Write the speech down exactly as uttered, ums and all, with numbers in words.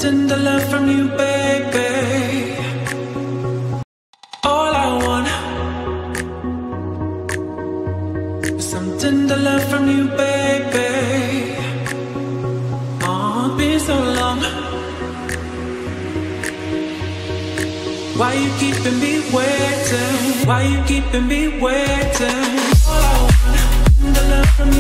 something to learn from you, baby. All I want is something to learn from you, baby. Oh, it's been so long. Why you keeping me waiting? Why you keeping me waiting? All I want is to learn from you.